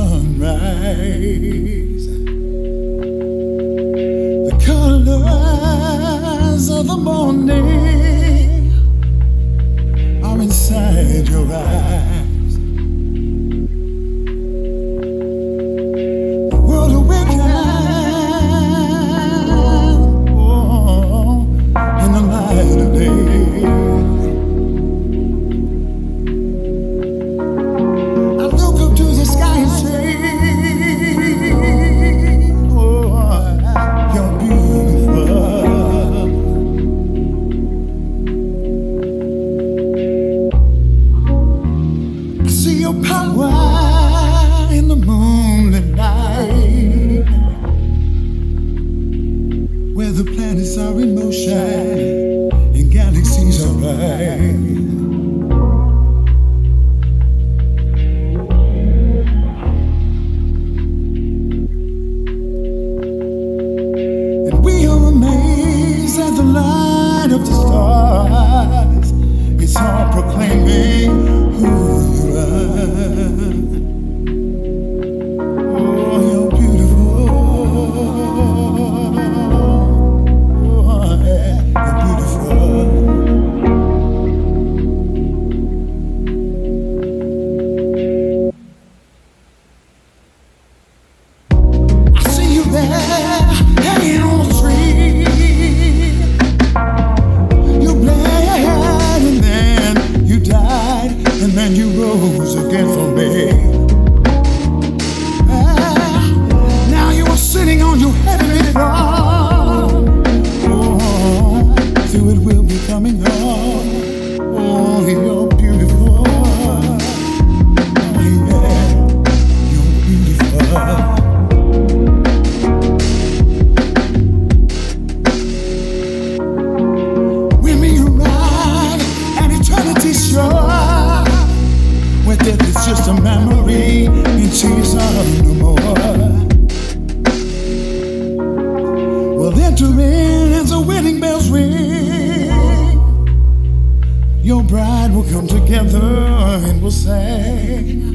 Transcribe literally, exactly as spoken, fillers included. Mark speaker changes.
Speaker 1: sunrise. The colors of the morning are inside your eyes. The world awakens, oh, in the light of day. Your power in the moonlit night, where the planets are in motion and galaxies are bright. And we are amazed at the light of the stars. It's all proclaiming who you are. Oh, you're beautiful. Oh, yeah, you're beautiful. I see you there, hanging on the tree. You bled and then you died, and then you rose again for me. Ah, now you are sitting on your heavenly throne. Oh, so it will be coming on. Oh, you're beautiful. Oh, yeah, you're beautiful. With me you ride an eternity's shore, where death is just a memory and tears are no more. We'll enter in as the wedding bells ring. Your bride will come together and we'll sing.